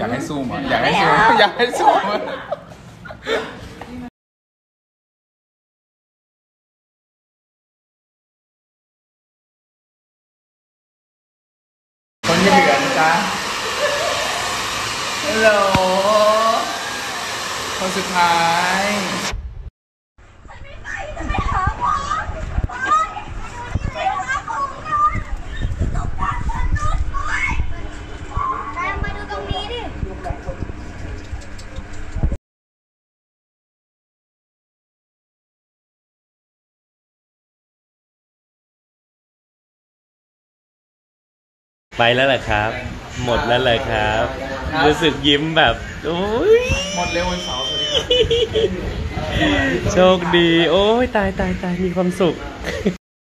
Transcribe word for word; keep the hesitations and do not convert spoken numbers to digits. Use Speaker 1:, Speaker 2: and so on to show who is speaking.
Speaker 1: อยากให้ซูมอ่ะอยากให้ซูมอยากให้ซูมคนที่เหลือนะจ๊ะฮัลโหลคนสุดท้าย
Speaker 2: ไปแล้วแหละครับหมดแล้วเลยครับรู้สึกยิ้มแบบโอ้ย
Speaker 1: หมดเร็ววันเสาร์สวัสดีครับ
Speaker 2: โชคดีโอ้ยตายตายตายมีความสุข